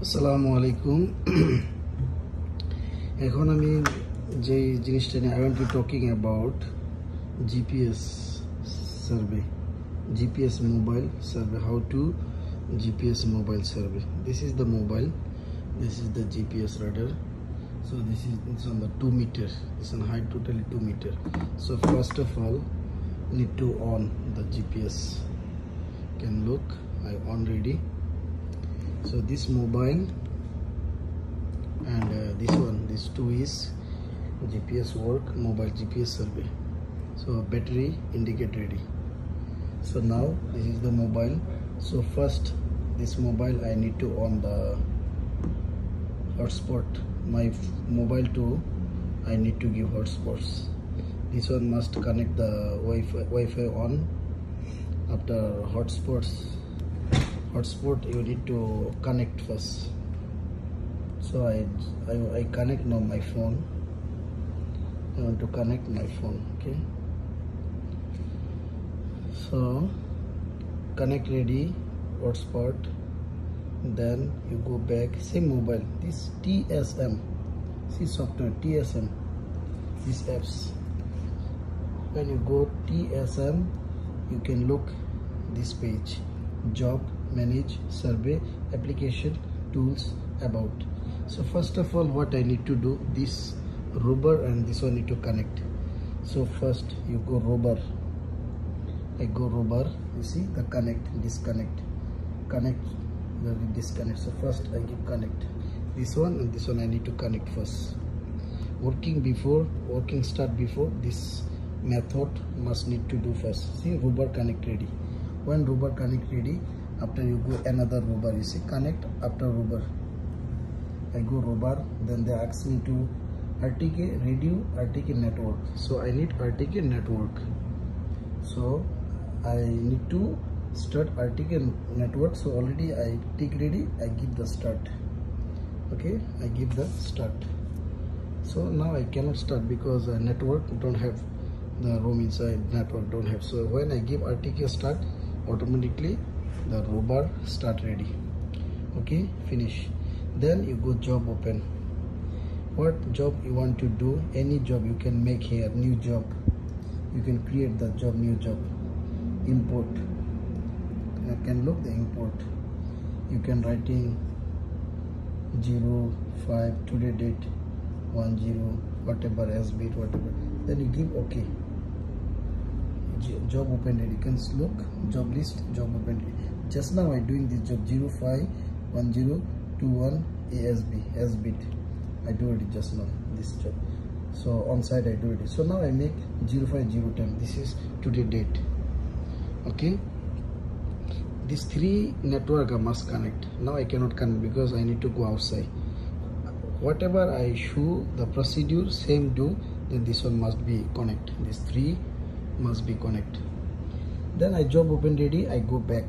আসসালামু আলাইকুম। এখন আমি যে জিনিসটা নিয়ে I want to talking about GPS survey, GPS mobile survey, how to GPS mobile survey. This is the mobile, this is the GPS radar. So it's on the 2 meter, it's on height totally 2 meter. So first of all need to on the GPS. Can look, I on ready. So this mobile and this two is GPS work, mobile GPS survey. So battery indicate ready. So now this is the mobile. So first this mobile I need to on the hotspot. My mobile to I need to give hotspots. This one must connect the Wi-Fi on. After hotspot you need to connect first. So I connect now my phone. I want to connect my phone. Okay, so connect ready, hotspot. Then you go back, same mobile, this TSM, see software TSM, these apps. When you go TSM, you can look this page, job, manage, survey, application, tools, about. So first of all what I need to do, this rubber and this one need to connect. So first you go rubber, I go rubber, you see the connect, disconnect, connect, the disconnect. So first I give connect, this one and this one I need to connect first. Working start before, this method must need to do first. See rubber connect ready. When rubber connect ready, after you go another rubber, you see connect. After rubber I go rubber, then they ask me to RTK radio, RTK network. So I need RTK network, so I need to start RTK network. So already I tick ready, I give the start. Okay, I give the start. So now I cannot start because network don't have the room inside, network don't have. So when I give RTK start, automatically the rubber start ready. Okay, finish. Then you go job open. What job you want to do, any job you can make here, new job, you can create the job, new job. Import, you can look the import, you can writing 05 today date 10 whatever, SBIT whatever, then you give okay. Job open ready, you can look job list, job open ready. Just now I doing this job 051021 ASB, SBIT, I do it just now this job. So on site I do it. So now I make 05010, this is today date. Okay, these three network I must connect. Now I cannot connect because I need to go outside. Whatever I show the procedure same do, then this one must be connect, these three must be connect. Then I job open ready, I go back,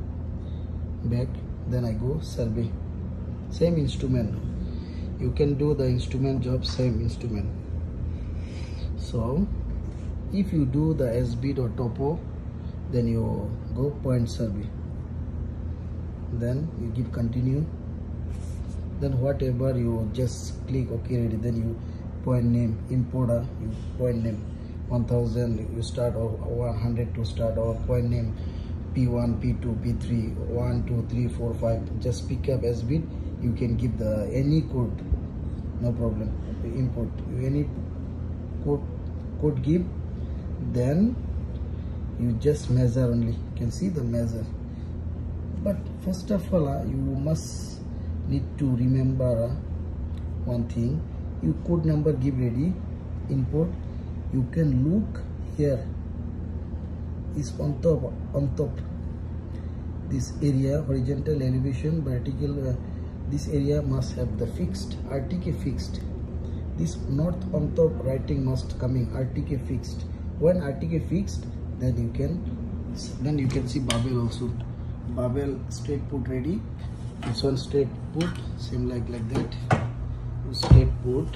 then I go survey, same instrument. You can do the instrument job, same instrument. So if you do the SBIT or topo, then you go point survey, then you give continue. Then whatever you just click okay ready, then you point name, importer, you point name 1000 you start, or 100 to start, or point name P1, P2, P3, 1, 2, 3, 4, 5. Just pick up SBIT, you can give the any code, no problem. Import any code give, then you just measure only, you can see the measure. But first of all you must need to remember one thing, you code number give ready, import, you can look here is on top this area, horizontal elevation, vertical this area must have the fixed RTK fixed. This north on top writing must coming RTK fixed. When RTK fixed, then you can see Babel also. Babel straight put ready. This one straight put, same like that. Straight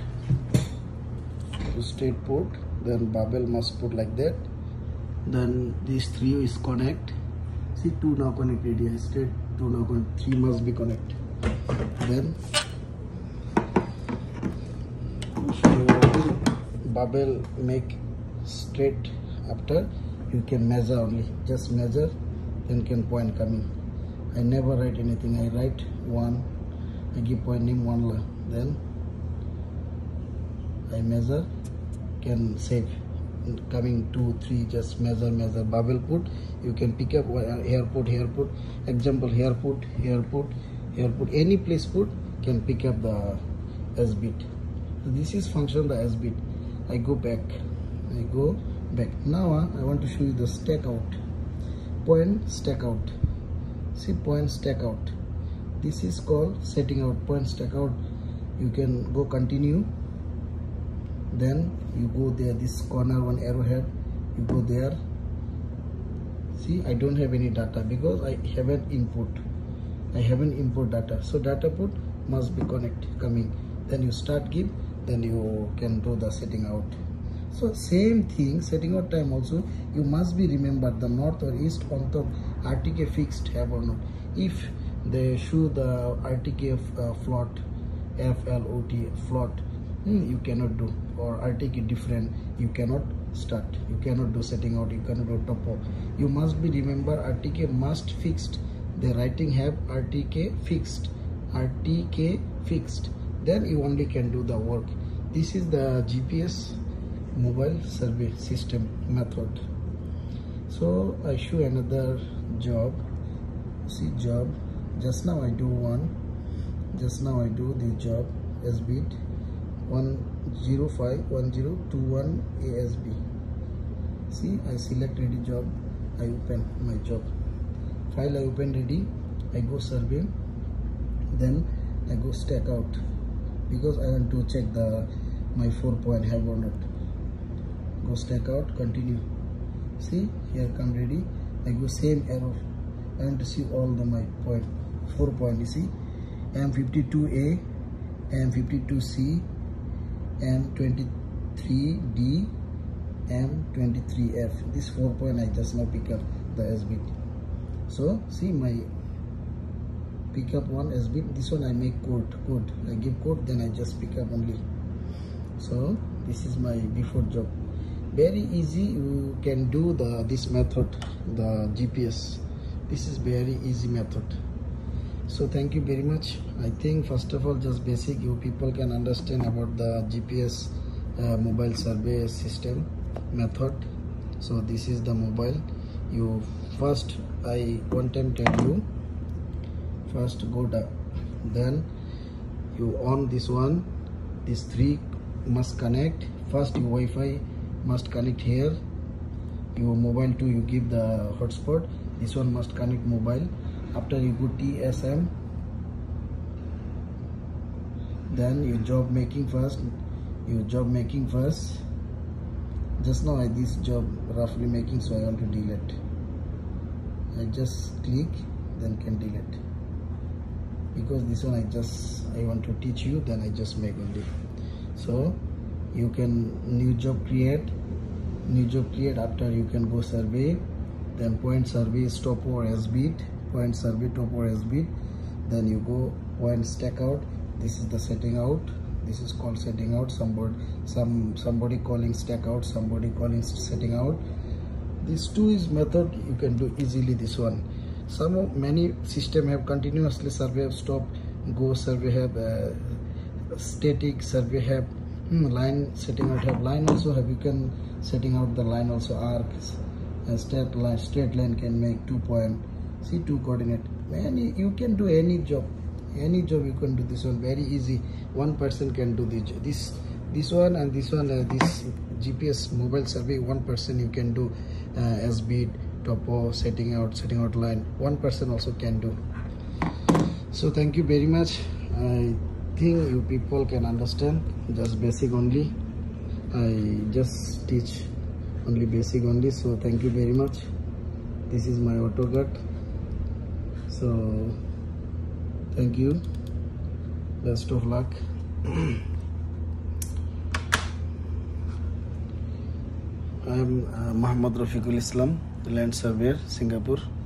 put, then Babel must put like that. Then these three is connect. See 2 now connect ready. Straight 2 now connect. 3 must be connect. then bubble make straight. After you can measure only, just measure, then can point coming. I never write anything, I write 1, I give point name 1, then I measure, can save coming 2, 3, just measure, bubble put, you can pick up here put, example here put, any place put, can pick up the S bit. So this is function the S bit. I go back. Now I want to show you the stack out, point stack out. See, point stack out, this is called setting out. Point stack out, you can go continue, then you go there, this corner one arrowhead, you go there. See, I don't have any data because I haven't input data, so data put must be connect coming, then you start give, then you can do the setting out. So same thing, setting out time also, you must be remember the north or east on top RTK fixed have or not. If they show the RTK float, FLOT float, you cannot do, or RTK different, you cannot start, you cannot do setting out, you cannot do topo. You must be remember RTK must fixed, the writing have RTK fixed, then you only can do the work. This is the GPS mobile survey system method. So I show another job. See, job, just now I do one, just now I do the job S bit 1051021 ASB. See, I select ready job, I open my job file, I open ready, I go survey, then I go stack out because I want to check the my 4 point have or not. Go stack out, continue. See, here come ready, I go same arrow, I want to see all the my point 4 point. You see, M52A, M52C, M23D, M23F. This 4 point I just now pick up the S bit. So see, my pick up one S bit, this one I make code, I give code, then I just pick up only. So this is my before job. Very easy, you can do this method, the GPS. This is very easy method. So thank you very much. I think first of all, just basic, you people can understand about the GPS mobile survey system method. So this is the mobile. You first, I one time tell you, first go down, then you on this one, these 3 must connect. First your Wi-Fi must connect here, your mobile too, you give the hotspot, this one must connect mobile. After you go TSM, then your job making first, just now I this job roughly making, so I want to delete. I just click, then can delete, because this one I want to teach you, then I just make only. So you can new job create, after you can go survey, then point survey stop or S bit, point survey top or S bit, then you go point stack out. This is the setting out, this is called setting out. Somebody calling stack out, somebody calling setting out. These two is method you can do easily. This one, many system have continuously survey have stop go, survey have static, survey have line, setting out have line also have, you can setting out the line also, arc, straight line can make 2 point, see 2 coordinate. You can do any job you can do. This one very easy, one person can do this one and this one, this GPS mobile survey, one person you can do S bit, topo, setting out line, one person also can do. So thank you very much. I think you people can understand, just basic only, I just teach only basic only. So thank you very much. This is my AutoCAD. So thank you, best of luck. I am Muhammad Rafiqul Islam, land surveyor, Singapore.